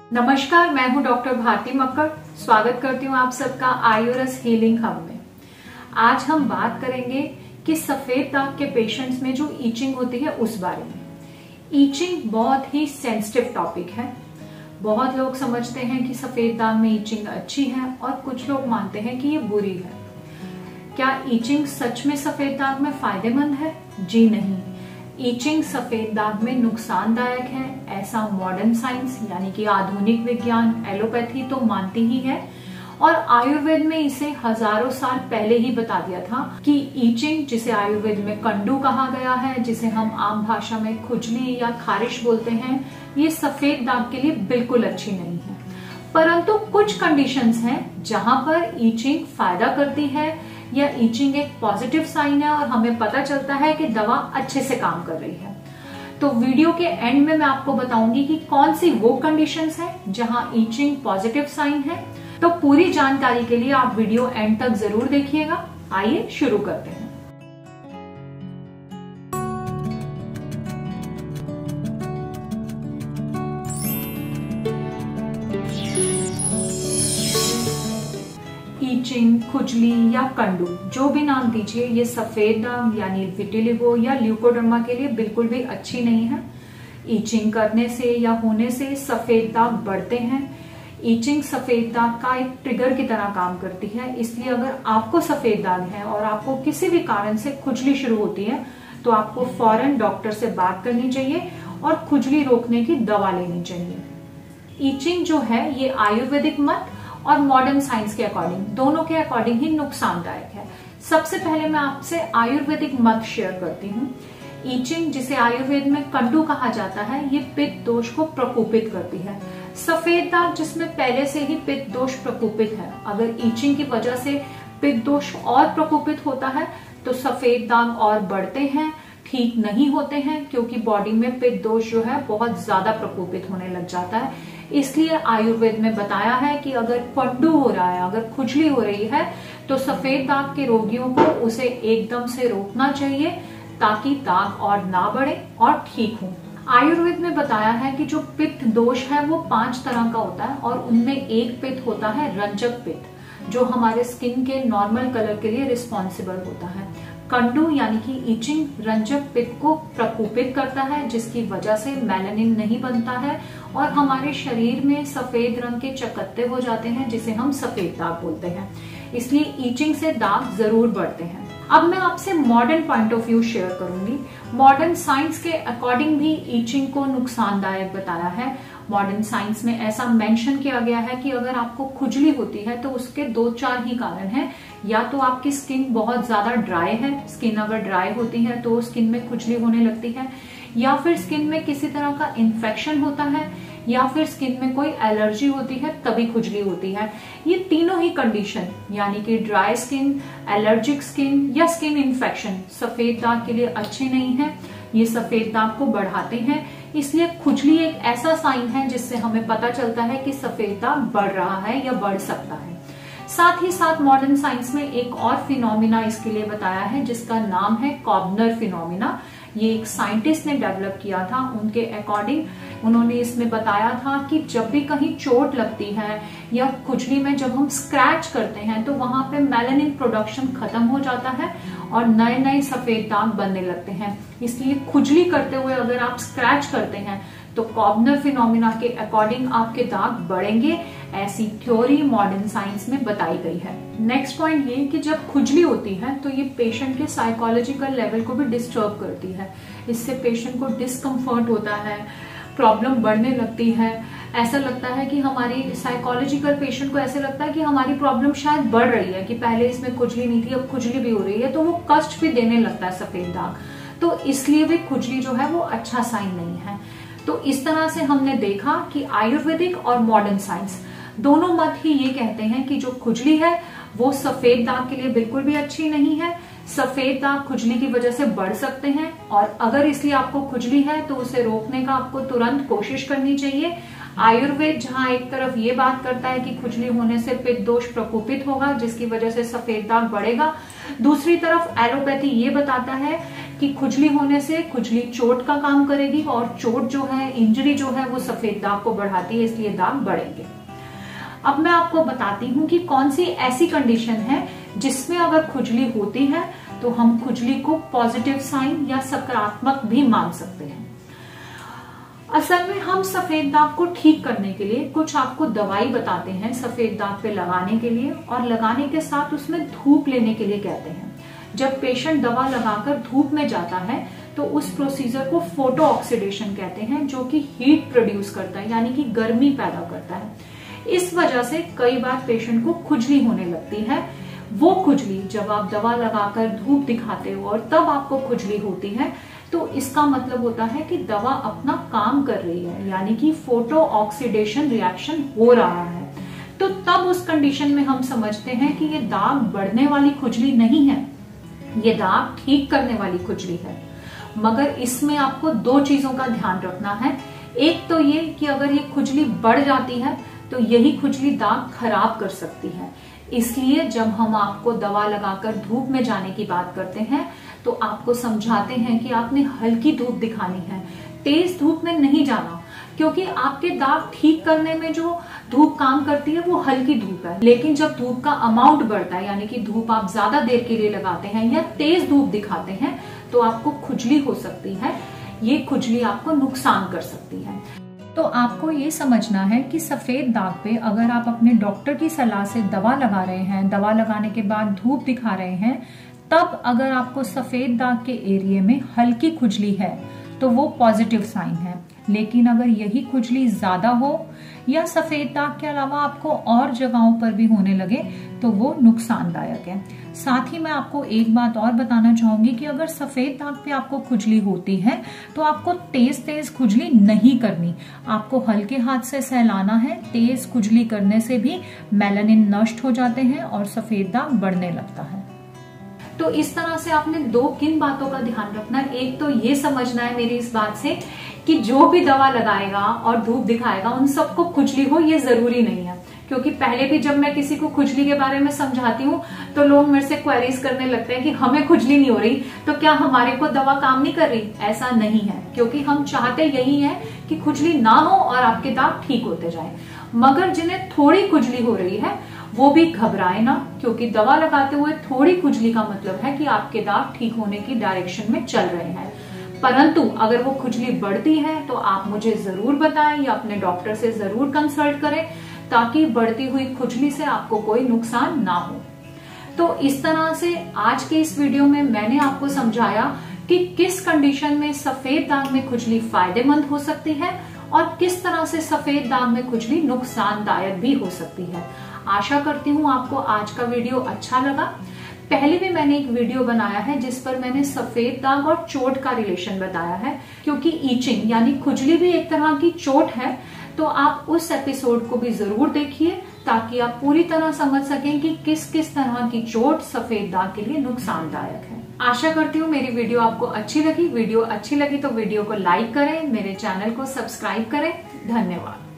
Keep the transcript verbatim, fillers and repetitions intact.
नमस्कार, मैं हूं डॉक्टर भारती मक्कड़। स्वागत करती हूं आप सबका आयुरस हीलिंग हब में। आज हम बात करेंगे कि सफेद दाग के पेशेंट्स में जो ईचिंग होती है उस बारे में। ईचिंग बहुत ही सेंसिटिव टॉपिक है। बहुत लोग समझते हैं कि सफेद दाग में ईचिंग अच्छी है और कुछ लोग मानते हैं कि ये बुरी है। क्या ईचिंग सच में सफेद दाग में फायदेमंद है? जी नहीं, ईचिंग सफेद दाग में नुकसानदायक है, ऐसा मॉडर्न साइंस यानी कि आधुनिक विज्ञान, एलोपैथी तो मानती ही है। और आयुर्वेद में इसे हजारों साल पहले ही बता दिया था कि ईचिंग, जिसे आयुर्वेद में कंडू कहा गया है, जिसे हम आम भाषा में खुजली या खारिश बोलते हैं, ये सफेद दाग के लिए बिल्कुल अच्छी नहीं है। परंतु कुछ कंडीशंस हैं जहां पर ईचिंग फायदा करती है या ईचिंग एक पॉजिटिव साइन है और हमें पता चलता है कि दवा अच्छे से काम कर रही है। तो वीडियो के एंड में मैं आपको बताऊंगी कि कौन सी वो कंडीशंस हैं जहां ईचिंग पॉजिटिव साइन है। तो पूरी जानकारी के लिए आप वीडियो एंड तक जरूर देखिएगा। आइए शुरू करते हैं। ईचिंग, खुजली या कंडू, जो भी नाम दीजिए, ये सफेद दाग यानी विटिलिगो या ल्यूकोडर्मा के लिए बिल्कुल भी अच्छी नहीं है। ईचिंग करने से या होने से सफेद दाग बढ़ते हैं। ईचिंग सफेद दाग का एक ट्रिगर की तरह काम करती है, इसलिए अगर आपको सफेद दाग है और आपको किसी भी कारण से खुजली शुरू होती है तो आपको फौरन डॉक्टर से बात करनी चाहिए और खुजली रोकने की दवा लेनी चाहिए। ईचिंग जो है ये आयुर्वेदिक मत और मॉडर्न साइंस के अकॉर्डिंग, दोनों के अकॉर्डिंग ही नुकसानदायक है। सबसे पहले मैं आपसे आयुर्वेदिक मत शेयर करती हूँ। ईचिंग, जिसे आयुर्वेद में कंडू कहा जाता है, ये पित्त दोष को प्रकोपित करती है। सफेद दाग जिसमें पहले से ही पित्त दोष प्रकोपित है, अगर ईचिंग की वजह से पित्त दोष और प्रकोपित होता है तो सफेद दाग और बढ़ते हैं, ठीक नहीं होते हैं, क्योंकि बॉडी में पित्त दोष जो है बहुत ज्यादा प्रकोपित होने लग जाता है। इसलिए आयुर्वेद में बताया है कि अगर कंडू हो रहा है, अगर खुजली हो रही है, तो सफेद दाग के रोगियों को उसे एकदम से रोकना चाहिए ताकि दाग और ना बढ़े और ठीक हो। आयुर्वेद में बताया है कि जो पित्त दोष है वो पांच तरह का होता है और उनमें एक पित्त होता है रंजक पित्त, जो हमारे स्किन के नॉर्मल कलर के लिए रिस्पॉन्सिबल होता है। कंडू यानी कि ईचिंग रंजक पित्त को प्रकोपित करता है, जिसकी वजह से मेलानिन नहीं बनता है और हमारे शरीर में सफेद रंग के चकत्ते हो जाते हैं, जिसे हम सफेद दाग बोलते हैं। इसलिए ईचिंग से दाग जरूर बढ़ते हैं। अब मैं आपसे modern point of view share करूंगी। मॉडर्न साइंस के अकॉर्डिंग भी ईचिंग को नुकसानदायक बताया है। मॉडर्न साइंस में ऐसा मेंशन किया गया है कि अगर आपको खुजली होती है तो उसके दो चार ही कारण हैं। या तो आपकी स्किन बहुत ज्यादा ड्राई है, स्किन अगर ड्राई होती है तो स्किन में खुजली होने लगती है, या फिर स्किन में किसी तरह का इन्फेक्शन होता है, या फिर स्किन में कोई एलर्जी होती है तभी खुजली होती है। ये तीनों ही कंडीशन यानी कि ड्राई स्किन, एलर्जिक स्किन या स्किन इन्फेक्शन सफेद दाग के लिए अच्छे नहीं है। ये सफेद दाग को बढ़ाते हैं। इसलिए खुजली एक ऐसा साइन है जिससे हमें पता चलता है कि सफेद दाग बढ़ रहा है या बढ़ सकता है। साथ ही साथ मॉडर्न साइंस में एक और फिनोमिना इसके लिए बताया है, जिसका नाम है कॉबनर फिनोमिना। ये एक साइंटिस्ट ने डेवलप किया था। उनके अकॉर्डिंग उन्होंने इसमें बताया था कि जब भी कहीं चोट लगती है या खुजली में जब हम स्क्रैच करते हैं तो वहां पे मेलानिन प्रोडक्शन खत्म हो जाता है और नए नए सफेद दाग बनने लगते हैं। इसलिए खुजली करते हुए अगर आप स्क्रैच करते हैं तो कॉबनर फिनोमिना के अकॉर्डिंग आपके दाग बढ़ेंगे। ऐसी थ्योरी मॉडर्न साइंस में बताई गई है। नेक्स्ट पॉइंट ये कि जब खुजली होती है तो ये पेशेंट के साइकोलॉजिकल लेवल को भी डिस्टर्ब करती है। इससे पेशेंट को डिस्कम्फर्ट होता है, प्रॉब्लम बढ़ने लगती है। ऐसा लगता है कि हमारी साइकोलॉजिकल पेशेंट को ऐसे लगता है कि हमारी प्रॉब्लम शायद बढ़ रही है, कि पहले इसमें खुजली नहीं थी अब खुजली भी हो रही है, तो वो कष्ट भी देने लगता है सफेद दाग। तो इसलिए भी खुजली जो है वो अच्छा साइन नहीं है। तो इस तरह से हमने देखा कि आयुर्वेदिक और मॉडर्न साइंस दोनों मत ही ये कहते हैं कि जो खुजली है वो सफेद दाग के लिए बिल्कुल भी अच्छी नहीं है। सफेद दाग खुजली की वजह से बढ़ सकते हैं और अगर इसलिए आपको खुजली है तो उसे रोकने का आपको तुरंत कोशिश करनी चाहिए। आयुर्वेद जहां एक तरफ ये बात करता है कि खुजली होने से पित्त दोष प्रकोपित होगा जिसकी वजह से सफेद दाग बढ़ेगा, दूसरी तरफ एलोपैथी ये बताता है कि खुजली होने से खुजली चोट का काम करेगी और चोट जो है, इंजरी जो है वो सफेद दाग को बढ़ाती है, इसलिए दाग बढ़ेंगे। अब मैं आपको बताती हूँ कि कौन सी ऐसी कंडीशन है जिसमें अगर खुजली होती है तो हम खुजली को पॉजिटिव साइन या सकारात्मक भी मान सकते हैं। असल में हम सफेद दाग को ठीक करने के लिए कुछ आपको दवाई बताते हैं सफेद दाग पे लगाने के लिए, और लगाने के साथ उसमें धूप लेने के लिए कहते हैं। जब पेशेंट दवा लगाकर धूप में जाता है तो उस प्रोसीजर को फोटो ऑक्सीडेशन कहते हैं, जो कि हीट प्रोड्यूस करता है, यानी कि गर्मी पैदा करता है। इस वजह से कई बार पेशेंट को खुजली होने लगती है। वो खुजली जब आप दवा लगाकर धूप दिखाते हो और तब आपको खुजली होती है तो इसका मतलब होता है कि दवा अपना काम कर रही है, यानी कि फोटो ऑक्सीडेशन रिएक्शन हो रहा है। तो तब उस कंडीशन में हम समझते हैं कि ये दाग बढ़ने वाली खुजली नहीं है, ये दाग ठीक करने वाली खुजली है। मगर इसमें आपको दो चीजों का ध्यान रखना है। एक तो ये कि अगर ये खुजली बढ़ जाती है तो यही खुजली दाग खराब कर सकती है। इसलिए जब हम आपको दवा लगाकर धूप में जाने की बात करते हैं तो आपको समझाते हैं कि आपने हल्की धूप दिखानी है, तेज धूप में नहीं जाना, क्योंकि आपके दाग ठीक करने में जो धूप काम करती है वो हल्की धूप है। लेकिन जब धूप का अमाउंट बढ़ता है, यानी कि धूप आप ज्यादा देर के लिए लगाते हैं या तेज धूप दिखाते हैं, तो आपको खुजली हो सकती है। ये खुजली आपको नुकसान कर सकती है। तो आपको ये समझना है कि सफेद दाग पे अगर आप अपने डॉक्टर की सलाह से दवा लगा रहे हैं, दवा लगाने के बाद धूप दिखा रहे हैं, तब अगर आपको सफेद दाग के एरिया में हल्की खुजली है तो वो पॉजिटिव साइन है। लेकिन अगर यही खुजली ज्यादा हो या सफेद दाग के अलावा आपको और जगहों पर भी होने लगे तो वो नुकसानदायक है। साथ ही मैं आपको एक बात और बताना चाहूंगी कि अगर सफेद दाग पे आपको खुजली होती है तो आपको तेज तेज खुजली नहीं करनी, आपको हल्के हाथ से सहलाना है। तेज खुजली करने से भी मेलानिन नष्ट हो जाते हैं और सफेद दाग बढ़ने लगता है। तो इस तरह से आपने दो किन बातों का ध्यान रखना है। एक तो ये समझना है मेरी इस बात से कि जो भी दवा लगाएगा और धूप दिखाएगा उन सबको खुजली हो, ये जरूरी नहीं है। क्योंकि पहले भी जब मैं किसी को खुजली के बारे में समझाती हूँ तो लोग मेरे से क्वेरीज करने लगते हैं कि हमें खुजली नहीं हो रही तो क्या हमारे को दवा काम नहीं कर रही। ऐसा नहीं है, क्योंकि हम चाहते यही है कि खुजली ना हो और आपके दाग ठीक होते जाए। मगर जिन्हें थोड़ी खुजली हो रही है वो भी घबराए ना, क्योंकि दवा लगाते हुए थोड़ी खुजली का मतलब है कि आपके दाग ठीक होने की डायरेक्शन में चल रहे हैं। परंतु अगर वो खुजली बढ़ती है तो आप मुझे जरूर बताएं या अपने डॉक्टर से जरूर कंसल्ट करें, ताकि बढ़ती हुई खुजली से आपको कोई नुकसान ना हो। तो इस तरह से आज के इस वीडियो में मैंने आपको समझाया कि किस कंडीशन में सफेद दाग में खुजली फायदेमंद हो सकती है और किस तरह से सफेद दाग में खुजली नुकसानदायक भी हो सकती है। आशा करती हूँ आपको आज का वीडियो अच्छा लगा। पहले भी मैंने एक वीडियो बनाया है जिस पर मैंने सफेद दाग और चोट का रिलेशन बताया है, क्योंकि ईचिंग यानी खुजली भी एक तरह की चोट है। तो आप उस एपिसोड को भी जरूर देखिए ताकि आप पूरी तरह समझ सकें कि किस किस तरह की चोट सफेद दाग के लिए नुकसानदायक है। आशा करती हूँ मेरी वीडियो आपको अच्छी लगी। वीडियो अच्छी लगी तो वीडियो को लाइक करें, मेरे चैनल को सब्सक्राइब करें। धन्यवाद।